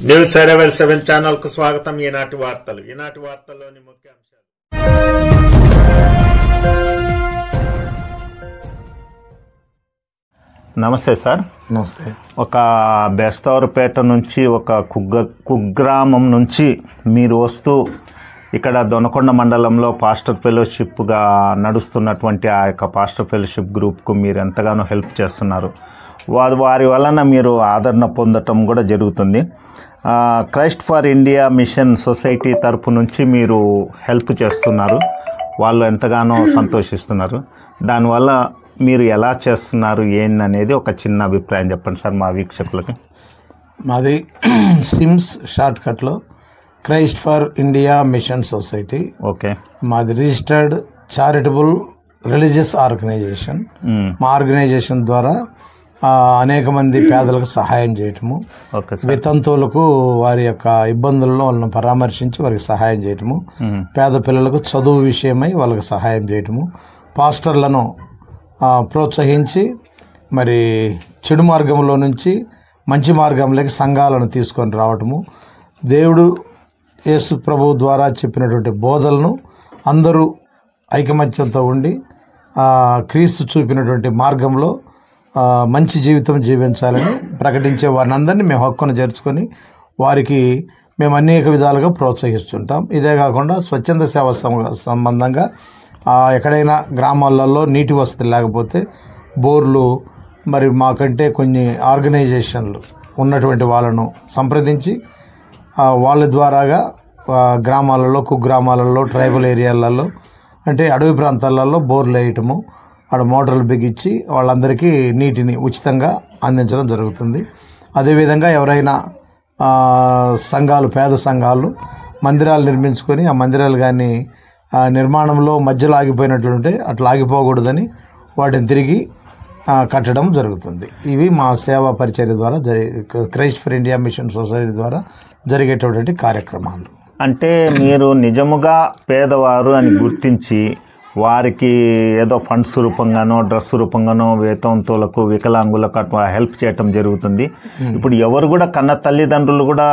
News arrival 7 channel కు స్వాగతం. ఈనాటి వార్తల్లోని ముఖ్య అంశాలు. నమస్తే సార్. నమస్తే. ఒక బేస్తవారిపేట నుంచి ఒక కుగ్రామం నుంచి మీరు వస్తూ ఇక్కడ దొనకొండ మండలంలో పాస్టర్ ఫెలోషిప్గా నడుస్తున్నటువంటి ఆ యొక్క పాస్టర్ ఫెలోషిప్ గ్రూప్కు మీరు ఎంతగానో హెల్ప్ చేస్తున్నారు. వారి వలన మీరు ఆదరణ పొందటం కూడా జరుగుతుంది. Christ for India mission society తరపు నుంచి మీరు హెల్ప్ చేస్తున్నారు. వాళ్ళు ఎంతగానో సంతోషిస్తున్నారు. దానివల్ల మీరు ఎలా చేస్తున్నారు ఏందనేది ఒక చిన్న అభిప్రాయం చెప్పండి సార్ మా వీక్షకులకి. మాది సిమ్స్ షార్ట్కట్లో Christ for India mission society. Okay. మాది రిజిస్టర్డ్ చారిటబుల్ రిలీజియస్ ఆర్గనైజేషన్. మా ఆర్గనైజేషన్ ద్వారా అనేక మంది పేదలకు సహాయం చేయటము, వితంతువులకు వారి యొక్క ఇబ్బందుల్లో వాళ్ళని పరామర్శించి వారికి సహాయం చేయటము, పేద పిల్లలకు చదువు విషయమై వాళ్ళకి సహాయం చేయటము, పాస్టర్లను ప్రోత్సహించి మరి చెడు మార్గంలో నుంచి మంచి మార్గంలోకి సంఘాలను తీసుకొని రావటము, దేవుడు యేసు ప్రభువు ద్వారా చెప్పినటువంటి బోధలను అందరూ ఐకమత్యంతో ఉండి క్రీస్తు చూపినటువంటి మార్గంలో మంచి జీవితం జీవించాలని ప్రకటించే వారిని అందరినీ మేము హక్కును చేర్చుకొని వారికి మేము అనేక విధాలుగా ప్రోత్సహిస్తుంటాం. ఇదే కాకుండా స్వచ్ఛంద సేవ సంబంధంగా ఎక్కడైనా గ్రామాలలో నీటి వసతి లేకపోతే బోర్లు మరి మాకంటే కొన్ని ఆర్గనైజేషన్లు ఉన్నటువంటి వాళ్ళను సంప్రదించి వాళ్ళ ద్వారాగా గ్రామాలలో కుగ్రామాలలో ట్రైబల్ ఏరియాలలో అంటే అడవి ప్రాంతాలలో బోర్లు వేయటము, ఆడ మోటార్లు బిగించి వాళ్ళందరికీ నీటిని ఉచితంగా అందించడం జరుగుతుంది. అదేవిధంగా ఎవరైనా సంఘాలు పేద సంఘాలు మందిరాలు నిర్మించుకొని ఆ మందిరాలు కానీ నిర్మాణంలో మధ్యలో ఆగిపోయినట్లుంటే అట్లా ఆగిపోకూడదని వాటిని తిరిగి కట్టడం జరుగుతుంది. ఇవి మా సేవా పరిచర్య ద్వారా Christ for India mission society ద్వారా జరిగేటటువంటి కార్యక్రమాలు. అంటే మీరు నిజముగా పేదవారు అని గుర్తించి వారికి ఏదో ఫండ్స్ రూపంగానో డ్రెస్ రూపంగానో వితంతువులకు వికలాంగులకు అట్లా హెల్ప్ చేయటం జరుగుతుంది. ఇప్పుడు ఎవరు కూడా కన్న తల్లిదండ్రులు కూడా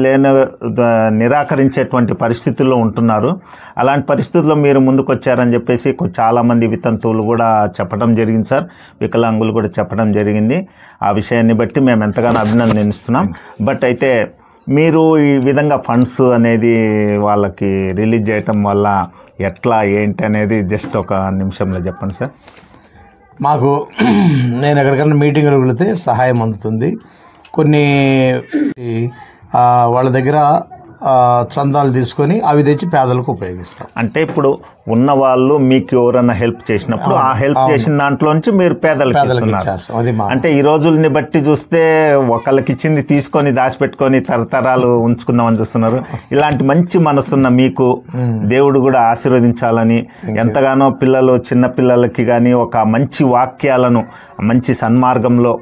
నిరాకరించేటువంటి పరిస్థితుల్లో ఉంటున్నారు. అలాంటి పరిస్థితుల్లో మీరు ముందుకు వచ్చారని చెప్పేసి చాలామంది వితంతువులు కూడా చెప్పడం జరిగింది సార్, వికలాంగులు కూడా చెప్పడం జరిగింది. ఆ విషయాన్ని బట్టి మేము ఎంతగానో అభినందిస్తున్నాం. బట్ అయితే మీరు ఈ విధంగా ఫండ్స్ అనేది వాళ్ళకి రిలీజ్ చేయటం వల్ల ఎట్లా ఏంటి అనేది జస్ట్ ఒక నిమిషంలో చెప్పండి సార్. మాకు నేను ఎక్కడికైనా మీటింగ్లకు వెళితే సహాయం అందుతుంది. కొన్ని వాళ్ళ దగ్గర చందాలు తీసుకొని అవి తెచ్చి పేదలకు ఉపయోగిస్తాం. అంటే ఇప్పుడు ఉన్న వాళ్ళు మీకు ఎవరైనా హెల్ప్ చేసినప్పుడు ఆ హెల్ప్ చేసిన దాంట్లోంచి మీరు పేదలకు ఇస్తున్నారు. అంటే ఈ రోజుల్ని బట్టి చూస్తే ఒకళ్ళకి ఇచ్చింది తీసుకొని దాచిపెట్టుకొని తరతరాలు ఉంచుకుందామని చూస్తున్నారు. ఇలాంటి మంచి మనసున్న మీకు దేవుడు కూడా ఆశీర్వదించాలని ఎంతగానో పిల్లలు చిన్న పిల్లలకి కానీ ఒక మంచి వాక్యాలను మంచి సన్మార్గంలో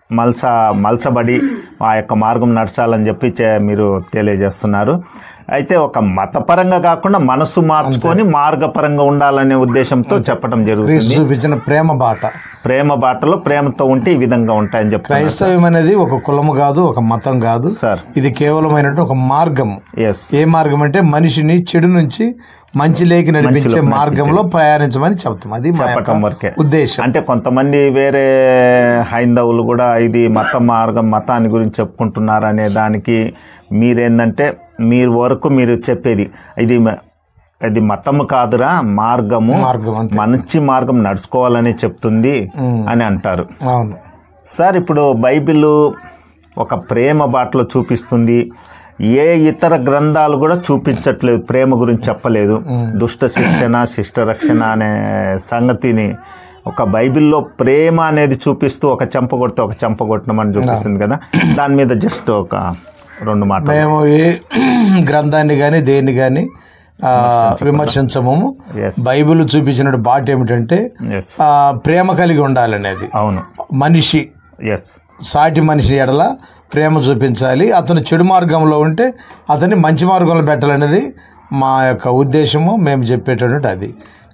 మలసబడి ఆ యొక్క మార్గం నడచాలని చెప్పి మీరు తెలియజేస్తున్నారు. అయితే ఒక మతపరంగా కాకుండా మనసు మార్చుకొని మార్గపరంగా ఉండాలనే ఉద్దేశంతో చెప్పడం జరుగుతుంది. చూపించిన ప్రేమ బాటలో ప్రేమతో ఉంటే ఈ విధంగా ఉంటాయని చెప్పి. క్రైస్తవం అనేది ఒక కులము కాదు, ఒక మతం కాదు సార్. ఇది కేవలమైనటువంటి ఒక మార్గం. ఏ మార్గం అంటే మనిషిని చెడు నుంచి మంచి లేకి నడిపించే మార్గంలో ప్రయాణించమని చెప్తాం. అది చెప్పటం వరకే ఉద్దేశం. అంటే కొంతమంది వేరే హైందవులు కూడా ఇది మతాన్ని గురించి చెప్పుకుంటున్నారు అనే దానికి మీరేందంటే మీరు వరకు మీరు చెప్పేది ఇది మతము కాదురా, మార్గము, మంచి మార్గం నడుచుకోవాలని చెప్తుంది అని అంటారు. అవును సార్. ఇప్పుడు బైబిల్ ఒక ప్రేమ బాటలో చూపిస్తుంది. ఏ ఇతర గ్రంథాలు కూడా చూపించట్లేదు, ప్రేమ గురించి చెప్పలేదు. దుష్ట శిక్షణ శిష్ట రక్షణ అనే సంగతిని ఒక బైబిల్లో ప్రేమ అనేది చూపిస్తూ ఒక చెంప కొడితే ఒక చెంప కొట్టమని చూపిస్తుంది కదా. దాని మీద జస్ట్ ఒక 2 మాటలు. మేము ఏ గ్రంథాన్ని కానీ దేన్ని కానీ విమర్శించము. బైబిల్ చూపించిన బాట ఏమిటంటే ప్రేమ కలిగి ఉండాలనేది. అవును. మనిషి సాటి మనిషి ఎడల ప్రేమ చూపించాలి. అతను చెడు మార్గంలో ఉంటే అతన్ని మంచి మార్గంలో పెట్టాలనేది మా యొక్క ఉద్దేశము. మేము చెప్పేటటువంటి అది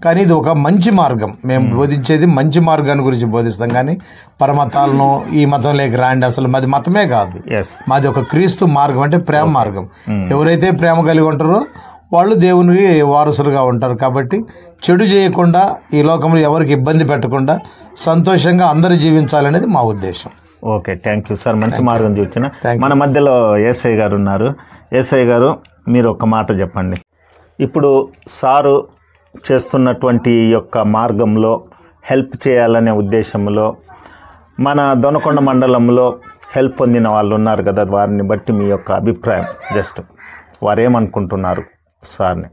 కానీ ఇది ఒక మంచి మార్గం. మేము బోధించేది మంచి మార్గాన్ని గురించి బోధిస్తాం, కానీ పరమతాలను ఈ మతంలోకి రాండి, అసలు మాది మతమే కాదు, మాది ఒక క్రీస్తు మార్గం, అంటే ప్రేమ మార్గం. ఎవరైతే ప్రేమ కలిగి ఉంటారో వాళ్ళు దేవునికి వారసులుగా ఉంటారు. కాబట్టి చెడు చేయకుండా, ఈ లోకంలో ఎవరికి ఇబ్బంది పెట్టకుండా సంతోషంగా అందరూ జీవించాలనేది మా ఉద్దేశం. Okay, thank you sir. మంచి మార్గం చూసిన. మన మధ్యలో ఏసఐ గారు ఉన్నారు. ఏసఐ గారు, మీరు ఒక మాట చెప్పండి. ఇప్పుడు సారు చేస్తున్నటువంటి యొక్క మార్గంలో హెల్ప్ చేయాలనే ఉద్దేశంలో మన దొనకొండ మండలంలో హెల్ప్ పొందిన వాళ్ళు ఉన్నారు కదా, వారిని బట్టి మీ యొక్క అభిప్రాయం, జస్ట్ వారు ఏమనుకుంటున్నారు సార్ని?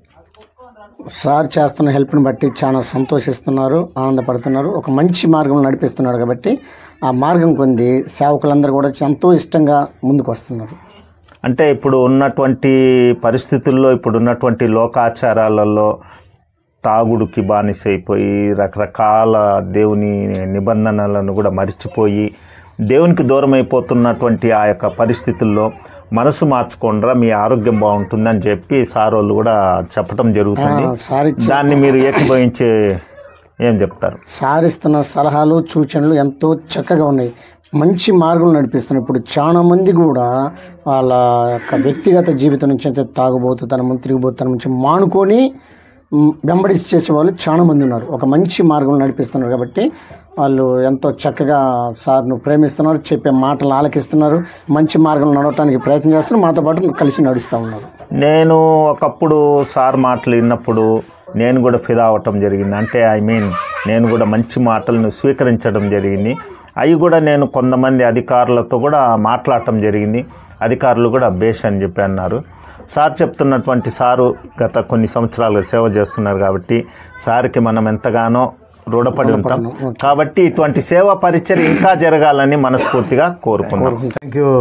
సార్ చేస్తున్న హెల్ప్ని బట్టి చాలా సంతోషిస్తున్నారు, ఆనందపడుతున్నారు. ఒక మంచి మార్గంలో నడిపిస్తున్నారు కాబట్టి ఆ మార్గం పొంది సేవకులందరూ కూడా ఎంతో ఇష్టంగా ముందుకు వస్తున్నారు. అంటే ఇప్పుడు ఉన్నటువంటి పరిస్థితుల్లో, ఇప్పుడు ఉన్నటువంటి లోకాచారాలలో తాగుడుకి బానిసైపోయి రకరకాల దేవుని నిబంధనలను కూడా మర్చిపోయి దేవునికి దూరం అయిపోతున్నటువంటి ఆ యొక్క పరిస్థితుల్లో మనసు మార్చుకోండిరా, మీ ఆరోగ్యం బాగుంటుందని చెప్పి సార్ వాళ్ళు కూడా చెప్పడం జరుగుతుంది. దాన్ని మీరు ఏకీభవించి ఏం చెప్తారు? సార్ ఇస్తున్న సలహాలు సూచనలు ఎంతో చక్కగా ఉన్నాయి, మంచి మార్గంలో నడిపిస్తున్నారు. ఇప్పుడు చాలా మంది కూడా వాళ్ళ యొక్క వ్యక్తిగత జీవితం నుంచి అయితే తాగుబోతుతనం, తిరిగిపోతుతనం నుంచి మానుకొని వెంబడిస్ చేసే వాళ్ళు చాలా మంది ఉన్నారు. ఒక మంచి మార్గంలో నడిపిస్తున్నారు కాబట్టి వాళ్ళు ఎంతో చక్కగా సార్ను ప్రేమిస్తున్నారు, చెప్పే మాటలు ఆలకిస్తున్నారు, మంచి మార్గంలో నడవటానికి ప్రయత్నం చేస్తున్నారు, మాతో పాటు కలిసి నడుస్తూ ఉన్నారు. నేను ఒకప్పుడు సార్ మాటలు విన్నప్పుడు నేను కూడా ఫిదా అవ్వటం జరిగింది. అంటే నేను కూడా మంచి మాటలను స్వీకరించడం జరిగింది. అవి కూడా నేను కొంతమంది అధికారులతో కూడా మాట్లాడటం జరిగింది. అధికారులు కూడా బేష్ అని చెప్పి అన్నారు. సార్ చెప్తున్నటువంటి సారు గత కొన్ని సంవత్సరాలుగా సేవ చేస్తున్నారు కాబట్టి సార్కి మనం ఎంతగానో రుణపడి ఉంటాం. కాబట్టి ఇటువంటి సేవా పరిచయం ఇంకా జరగాలని మనస్ఫూర్తిగా కోరుకున్నాం. Thank you.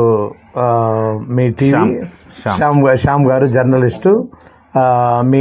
మీ టీవీ శ్యామ్ గారు జర్నలిస్టు, మీ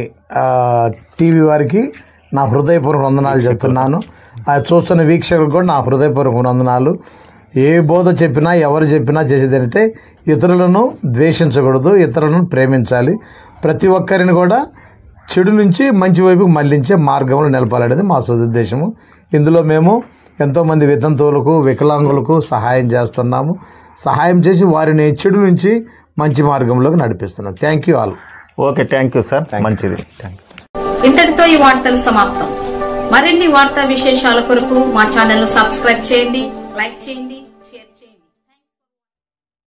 టీవీ వారికి నా హృదయపూర్వక వందనాలు చెప్తున్నాను. చూస్తున్న వీక్షకులకు కూడా నా హృదయపూర్వక వందనాలు. ఏ బోధ చెప్పినా, ఎవరు చెప్పినా చేసేది ఏంటంటే ఇతరులను ద్వేషించకూడదు, ఇతరులను ప్రేమించాలి, ప్రతి ఒక్కరిని కూడా చెడు నుంచి మంచి వైపుకు మళ్లించే మార్గంలో నిలపాలనేది మా సదుద్దేశము. ఇందులో మేము ఎంతోమంది వితంతువులకు, వికలాంగులకు సహాయం చేస్తున్నాము. సహాయం చేసి వారిని చెడు నుంచి మంచి మార్గంలోకి నడిపిస్తున్నాం. Thank you all. Okay, thank you sir. మంచిది. ఇంతటితో ఈ వార్తలు సమాప్తం. మరిన్ని వార్తా విశేషాల కొరకు మా ఛానల్ ను సబ్స్క్రైబ్ చేయండి, లైక్ చేయండి.